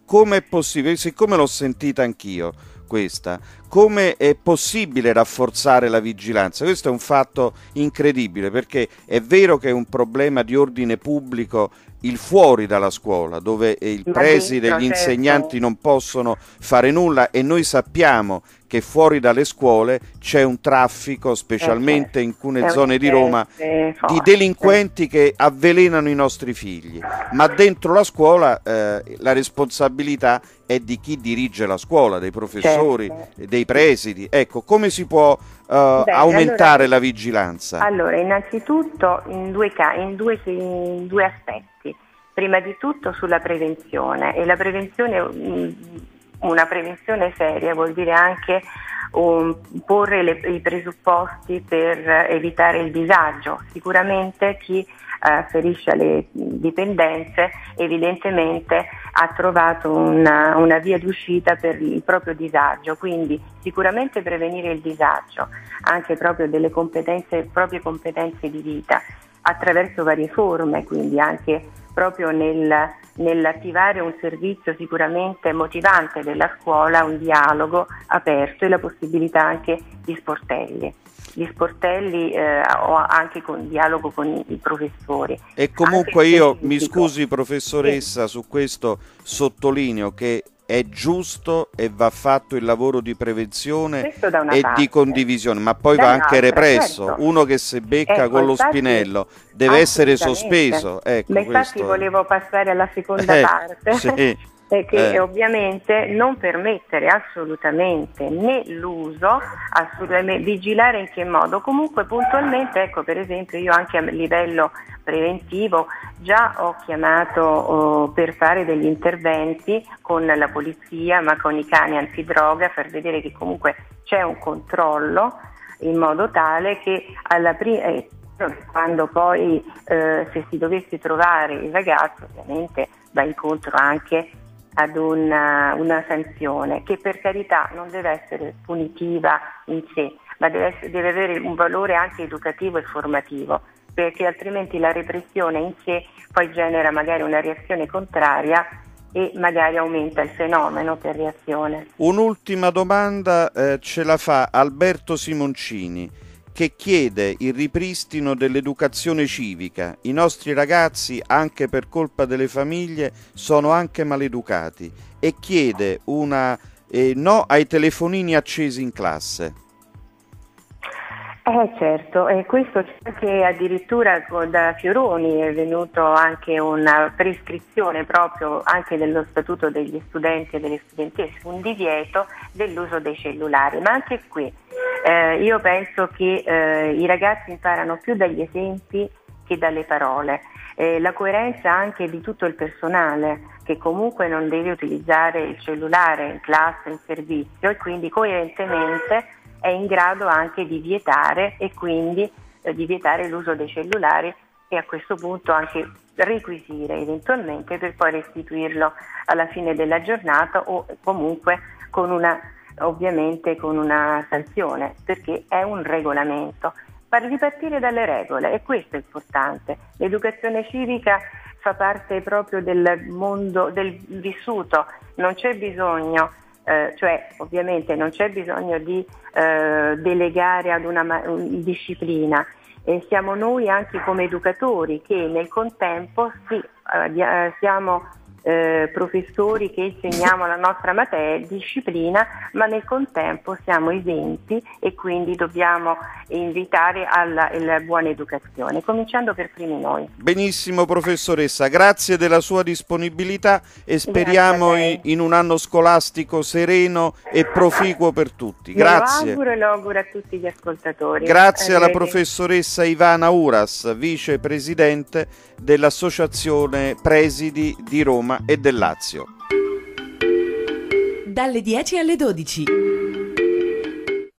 come è possibile, siccome l'ho sentita anch'io questa, come è possibile rafforzare la vigilanza? Questo è un fatto incredibile, perché è vero che è un problema di ordine pubblico il fuori dalla scuola, dove i presidi e gli insegnanti non possono fare nulla, e noi sappiamo che fuori dalle scuole c'è un traffico, specialmente in alcune zone di Roma, di delinquenti che avvelenano i nostri figli. Ma dentro la scuola la responsabilità è di chi dirige la scuola, dei professori, dei presidi. Ecco, come si può aumentare la vigilanza? Allora, innanzitutto in due aspetti. Prima di tutto sulla prevenzione, e la prevenzione, una prevenzione seria vuol dire anche porre i presupposti per evitare il disagio. Sicuramente chi afferisce alle dipendenze evidentemente ha trovato una via d'uscita per il proprio disagio, quindi sicuramente prevenire il disagio, anche proprio delle proprie competenze di vita, attraverso varie forme, quindi anche proprio nell'attivare un servizio sicuramente motivante della scuola, un dialogo aperto e la possibilità anche di sportelli. Gli sportelli o anche con dialogo con i professori. E comunque io, mi scusi professoressa, su questo sottolineo che è giusto e va fatto il lavoro di prevenzione e di condivisione, ma poi va anche represso. Certo. Uno che si becca con lo spinello deve essere sospeso. Ecco, ma infatti volevo passare alla seconda parte. Sì. Che ovviamente non permettere assolutamente né l'uso, vigilare in che modo, comunque puntualmente, ecco, per esempio io anche a livello preventivo già ho chiamato per fare degli interventi con la polizia, ma con i cani antidroga, per vedere che comunque c'è un controllo, in modo tale che quando poi se si dovesse trovare il ragazzo, ovviamente va incontro anche ad una sanzione che, per carità, non deve essere punitiva in sé, ma deve avere un valore anche educativo e formativo, perché altrimenti la repressione in sé poi genera magari una reazione contraria e magari aumenta il fenomeno per reazione. Un'ultima domanda ce la fa Alberto Simoncini, che chiede il ripristino dell'educazione civica. I nostri ragazzi, anche per colpa delle famiglie, sono anche maleducati, e chiede no ai telefonini accesi in classe. Certo, e questo c'è che addirittura da Fioroni è venuto anche una prescrizione proprio anche dello statuto degli studenti e delle studentesse, un divieto dell'uso dei cellulari, ma anche qui io penso che i ragazzi imparano più dagli esempi che dalle parole. La coerenza anche di tutto il personale, che comunque non deve utilizzare il cellulare in classe, in servizio, e quindi coerentemente è in grado anche di vietare, e quindi di vietare l'uso dei cellulari, e a questo punto anche requisire eventualmente, per poi restituirlo alla fine della giornata, o comunque ovviamente con una sanzione, perché è un regolamento. Ripartire dalle regole, e questo è importante. L'educazione civica fa parte proprio del mondo del vissuto, non c'è bisogno, ovviamente non c'è bisogno di delegare ad una disciplina, e siamo noi anche come educatori che nel contempo siamo professori che insegniamo la nostra disciplina, ma nel contempo siamo esenti, e quindi dobbiamo invitare alla buona educazione, cominciando per primi noi. Benissimo professoressa, grazie della sua disponibilità, e speriamo in un anno scolastico sereno e proficuo per tutti. Grazie. Lo auguro, e lo auguro a tutti gli ascoltatori. Grazie alla professoressa Ivana Uras, vicepresidente dell'Associazione Presidi di Roma e del Lazio. Dalle 10 alle 12.